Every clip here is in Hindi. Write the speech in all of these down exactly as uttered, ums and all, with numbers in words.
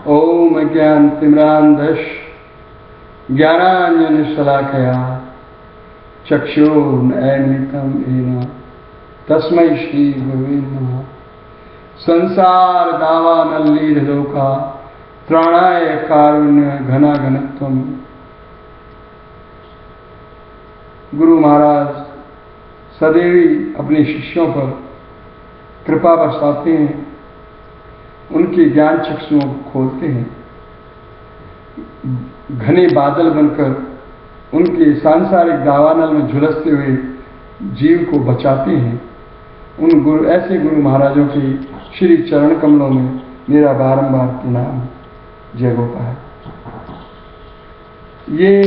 ओम ज्ञान तिम्रांधश ज्ञानांजन शलाकया चक्षुर्नयनमितं येन तस्मै श्री गुरुवे नमः। संसार दावानलीलोका त्राणाय कारुण्य घना घनत्वम। गुरु महाराज सदैव अपने शिष्यों पर कृपा बरसाते हैं, उनके ज्ञान चक्षुओं को खोलते हैं, घने बादल बनकर उनके सांसारिक दावानल में झुलसते हुए जीव को बचाते हैं। उन गुरु ऐसे गुरु महाराजों के श्री चरण कमलों में मेरा बारंबार प्रणाम। जय गोपाल। ये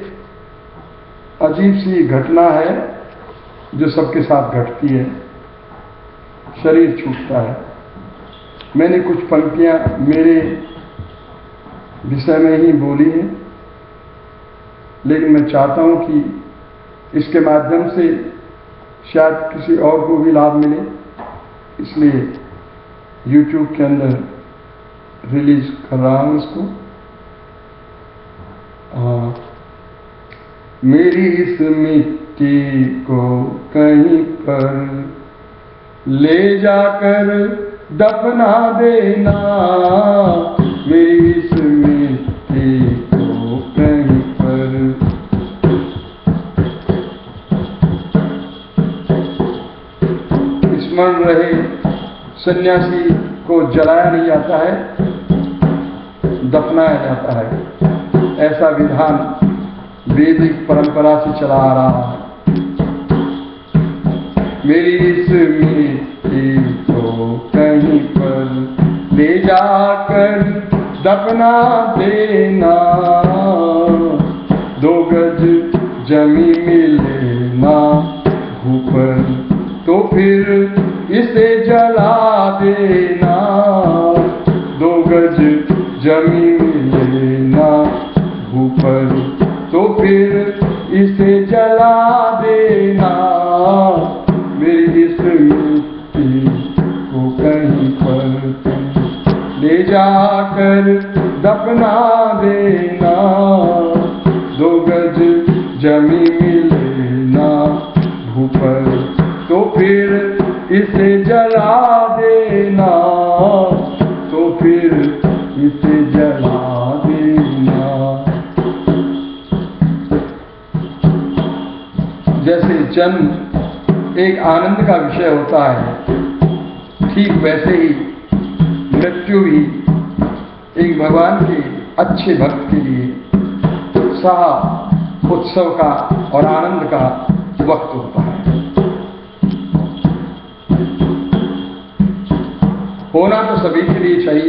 अजीब सी घटना है जो सबके साथ घटती है। शरीर छूटता है। मैंने कुछ पंक्तियां मेरे विषय में ही बोली हैं, लेकिन मैं चाहता हूं कि इसके माध्यम से शायद किसी और को भी लाभ मिले, इसलिए YouTube के अंदर रिलीज कर रहा हूं इसको। आ, मेरी इस मिट्टी को कहीं पर ले जाकर दफना देना, मेरी इस मिट्टी को कहीं पर। स्मरण रहे, सन्यासी को जलाया नहीं जाता है, दफनाया जाता है। ऐसा विधान वैदिक परंपरा से चला आ रहा है। मेरी इस मिट्टी को कहीं पर ले जाकर दफना देना, दो गज जमीन मिले ना ऊपर, तो फिर इसे जला देना। दो गज जमीन मिले ना ऊपर, तो फिर इसे जला देना। मेरी इस मिट्टी को कहीं पर ले जाकर दफना देना, दो गज जमीन मिले ना ऊपर, तो फिर इसे जला देना। तो फिर इसे जला देना। जैसे जन्म एक आनंद का विषय होता है, ठीक वैसे ही मृत्यु भी एक भगवान के अच्छे भक्त के लिए उत्साह, उत्सव का और आनंद का वक्त होता है। होना तो सभी के लिए चाहिए,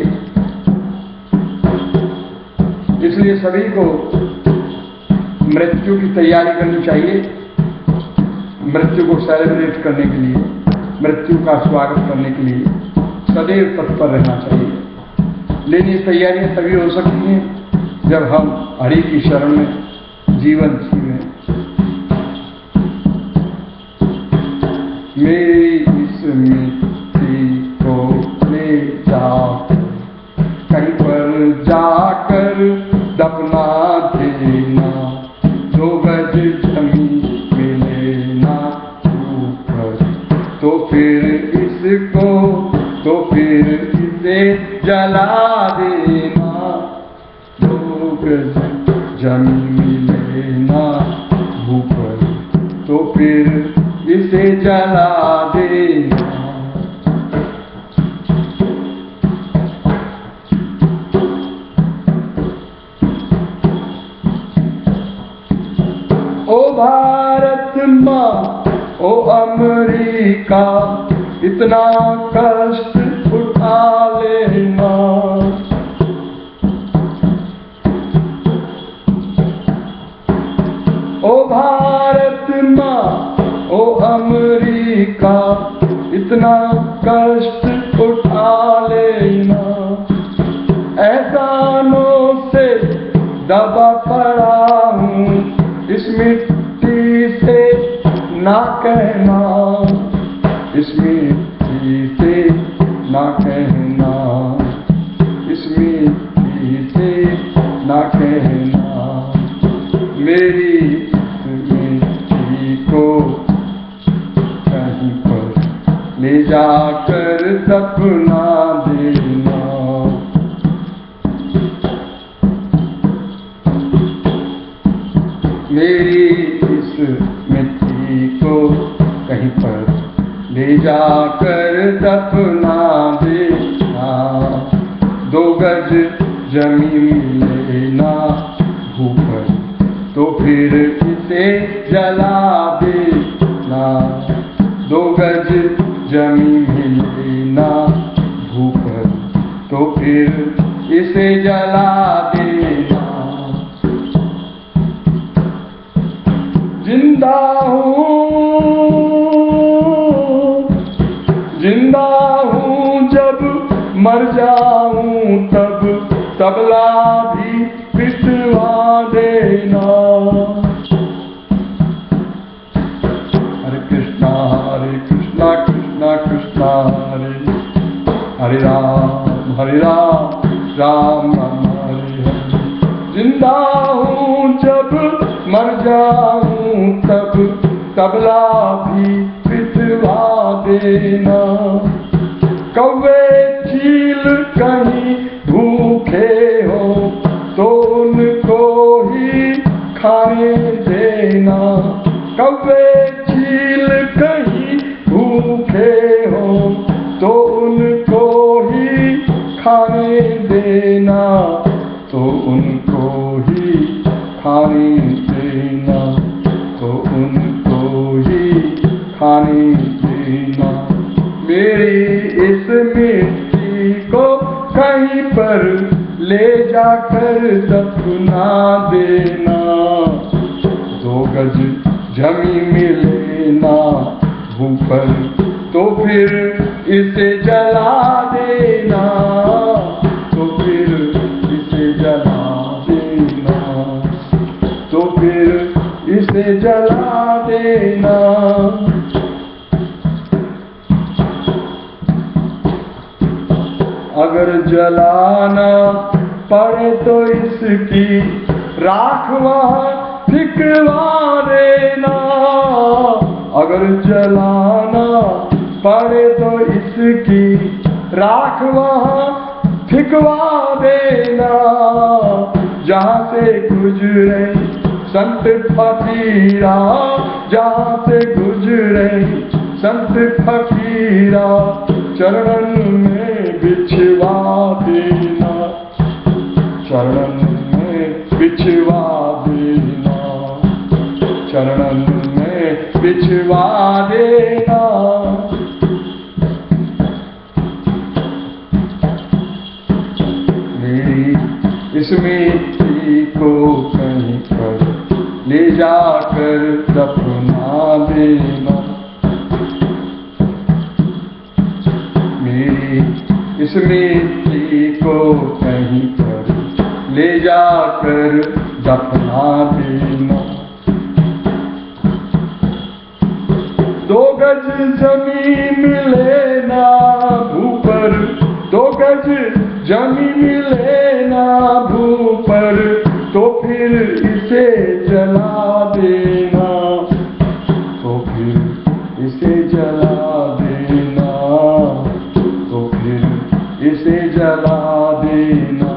इसलिए सभी को मृत्यु की तैयारी करनी चाहिए। मृत्यु को सेलिब्रेट करने के लिए, मृत्यु का स्वागत करने के लिए सदैव तत्पर रहना चाहिए। लेकिन ये तैयारियां तभी हो सकती हैं जब हम हरि की शरण में जीवन जीवें। मेरी इस मिट्टी को ले जाकर कहीं पर जाकर दफना देना, दो गज जमीन मिले ना ऊपर, तो फिर इसको, तो फिर इसे जला देना। दो गज जमीन मिले ना ऊपर, तो फिर इसे जला देना। ओ भारत माँ, ओ अमेरिका, इतना कष्ट उठा लेना। ओ भारत माँ, ओ अमेरिका, इतना कष्ट उठा लेना। एहसानों से दबा पड़ा हूँ, इस मिट्टी से ना कहना, इस मिट्टी से ना कहना, इस मिट्टी गज जमीन मिले ना भूपर तो फिर इसे जला देना। दो गज जमीन मिले ना भूपर तो फिर इसे जला देना। जिंदा हूँ जिंदा हूँ जब मर जाऊं तब तबला भी पिटवा देना। हरे कृष्णा हरे कृष्णा कृष्णा कृष्णा हरे हरे राम हरे राम राम राम हरे हरे। जिंदा हूँ जब मर जाऊं तब तबला भी पिटवा देना। कौवे चील कहीं भूखे हो तो उनको ही खाने देना। कौवे चील कहीं भूखे हो तो उनको ही खाने देना। तो उनको ही खाने देना। तो उनको ही खाने देना। मेरी इस मिट्टी को कहीं पर ले जाकर दफना देना। दो गज जमीन मिले ना भूपर तो फिर इसे जला देना। तो फिर इसे जला देना। तो फिर इसे जला देना। अगर जलाना पड़े तो इसकी राख वहाँ फिकवा देना। अगर जलाना पड़े तो इसकी राख वहाँ फिकवा देना। जहाँ से गुजरे संत फकीरा जहाँ से गुजरे संत फकीरा चरणन में बिछवा देना। चरणन में बिछवा देना। चरणन में बिछवा देना। मेरी इस मिट्टी को कहीं पर ले जाकर दफना देना। मेरी इस मिट्टी को कहीं पर ले जाकर दफना देना। दो गज जमीन मिले ना भूपर दो गज जमीन मिले ना भूपर तो फिर इसे जला देना। तो फिर इसे जला देना। तो फिर इसे जला देना।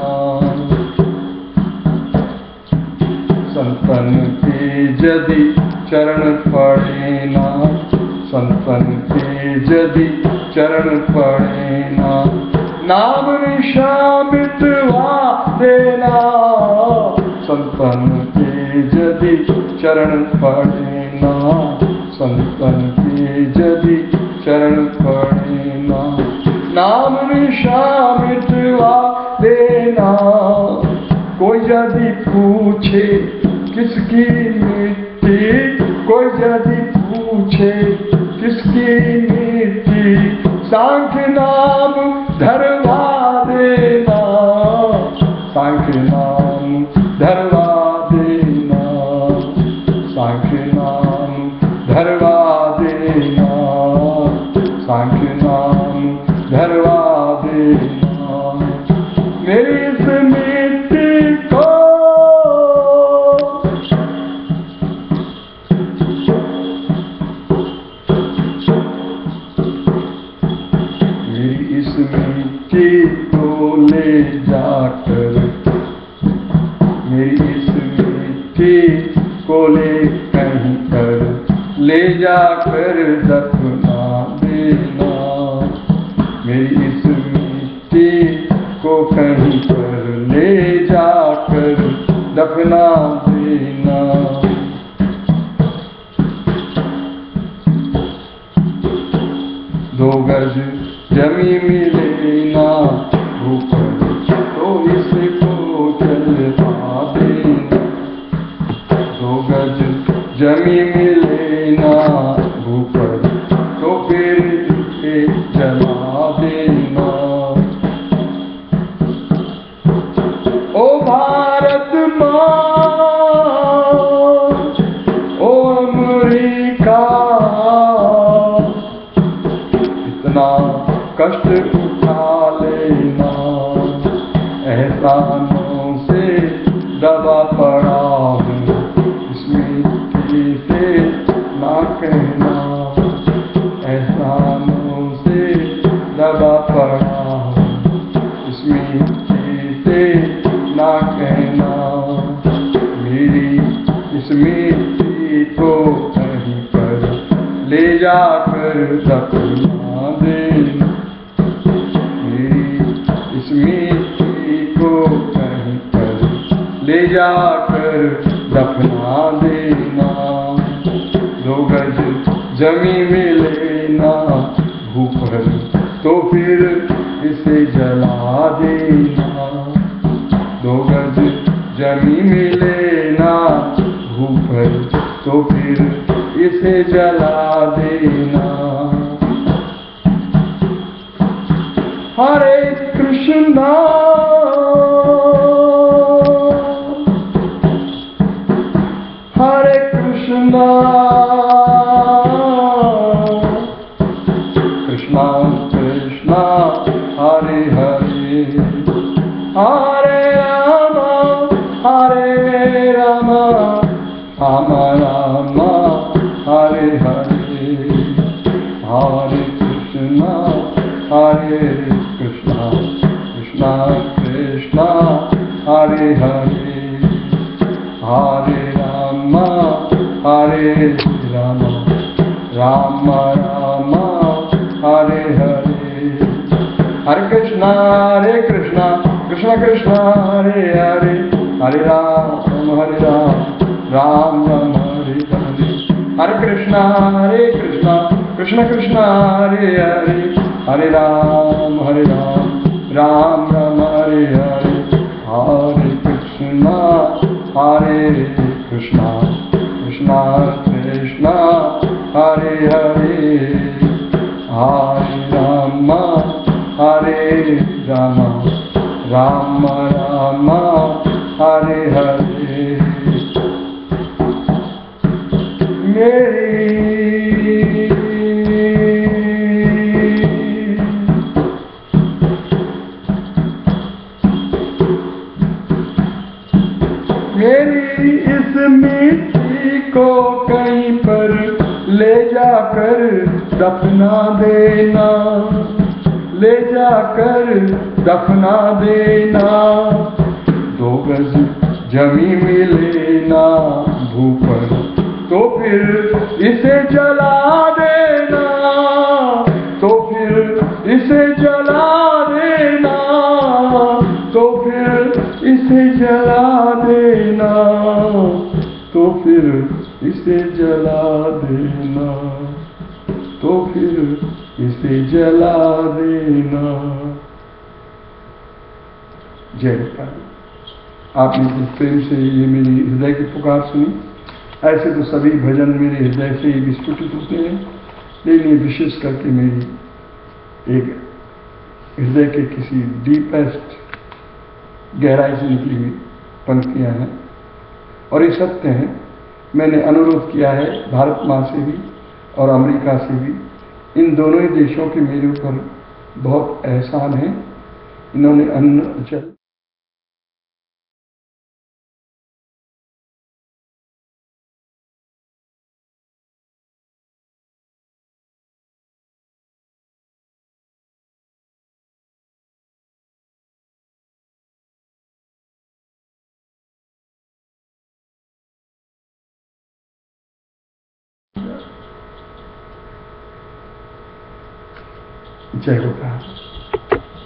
संतन के यदि चरण पड़े ना संतन के यदि चरण पड़े ना नाम निशा मिटवा देना। संतन के यदि चरण पड़े ना संतन के यदि चरण पड़े ना नाम निशा मिटवा देना। कोई यदि पूछे किसकी मिट्टी कोई यदि पूछे किसकी मिट्टी सांख्य नाम धरवा देना। सांख्य नाम धरवा देना। सांख्य नाम धरवा देना। सांख्य नाम धरवा देना। मेरी इस मिट्टी को मेरी इस मिट्टी को ले जाकर मेरी इस मिट्टी को ले कहीं पर ले जाकर दफना देना। मेरी इस मिट्टी को कहीं दफना देना। दो गज जमी मिले ना ऊपर तो इसको चलवा देना। दो गज जमी मिले ना ऊपर तो फिर इसे जला देना। ओ भारत माँ, ओ अमेरिका, इतना कष्ट उठा लेना। एहसानों से दबा पड़ा हूँ, इसमें से ना कहना। एहसानों से दबा पड़ा हूँ, इसमें से ना कहना। मेरी इस मिट्टी को कहीं पर ले जाकर दफना देना। मेरी इस मिट्टी को कहीं पर ले जाकर दफना देना। दो गज जमी मिले ना ऊपर तो फिर इसे जला देना। दो गज जमी मिले ना ऊपर तो फिर इसे जला देना। हरे कृष्णा, हरे कृष्णा, कृष्णा कृष्णा हरे हरे, हरे राम हरे राम, राम राम हरे हरे, हरे कृष्णा हरे कृष्णा, कृष्णा कृष्णा हरे हरे, हरे राम हरे राम, राम राम हरे हरे। हरे कृष्णा हरे कृष्णा, कृष्णा कृष्णा हरे हरे, हरे राम हरे राम, राम राम हरे हरे। हरे कृष्णा हरे कृष्णा, कृष्णा कृष्णा हरे हरे, हरे राम हरे राम, राम राम हरे हरे। हरे कृष्णा हरे कृष्णा, कृष्णा कृष्णा हरे हरे, हरे राम हरे राम, राम राम हरे हरे। मेरी मेरी इस मिट्टी को कहीं पर ले जाकर दफना देना, ले जाकर दफना देना। दो गज जमी मिले ना भूपर तो फिर इसे जला देना, तो फिर इसे जला देना, तो फिर इसे जला देना, तो फिर इसे जला देना, तो फिर इसे जला देना। जय गोपाल। आपने जिस प्रेम से ये मेरी हृदय की पुकार सुनी, ऐसे तो सभी भजन मेरे हृदय से ही विस्फुटित होते हैं, लेकिन ये विशेष करके मेरी एक हृदय के किसी डीपेस्ट गहराई से निकली हुई पंक्तियां हैं और ये सत्य हैं। मैंने अनुरोध किया है भारत माँ से भी और अमेरिका से भी, इन दोनों ही देशों के मेरे ऊपर बहुत एहसान है। इन्होंने अन्न जल जय गोपाल।